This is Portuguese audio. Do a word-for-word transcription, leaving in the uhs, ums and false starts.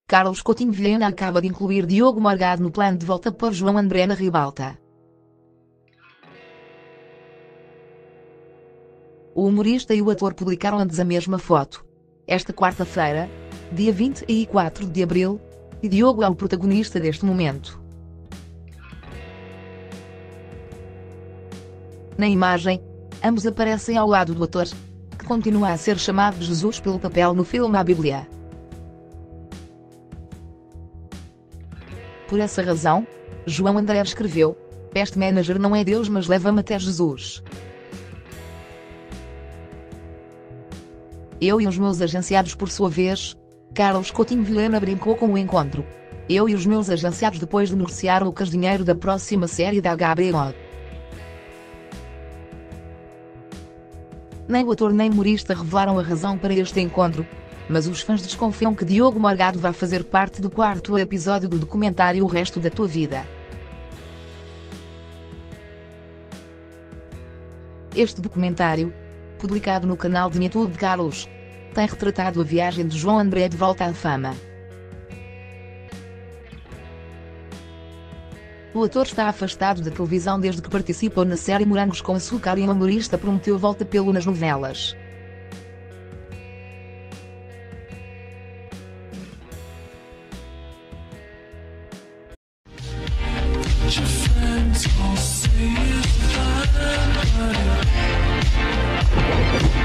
Carlos Coutinho Vilhena acaba de incluir Diogo Morgado no plano de volta por João André na ribalta. O humorista e o ator publicaram antes a mesma foto. Esta quarta-feira, dia vinte e quatro de abril, e Diogo é o protagonista deste momento. Na imagem, ambos aparecem ao lado do ator, que continua a ser chamado de Jesus pelo papel no filme A Bíblia. Por essa razão, João André escreveu: "Este manager não é Deus, mas leva-me até Jesus. Eu e os meus agenciados." Por sua vez, Carlos Coutinho Vilhena brincou com o encontro. "Eu e os meus agenciados depois de negociar o dinheiro da próxima série da H B O." Nem o ator nem o humorista revelaram a razão para este encontro, mas os fãs desconfiam que Diogo Morgado vai fazer parte do quarto episódio do documentário O Resto da Tua Vida. Este documentário, publicado no canal de YouTube de Carlos, tem retratado a viagem de João André de volta à fama. O ator está afastado da televisão desde que participou na série Morangos com Açúcar e o humorista prometeu volta pelo nas novelas. Your friends all say it's fine, but it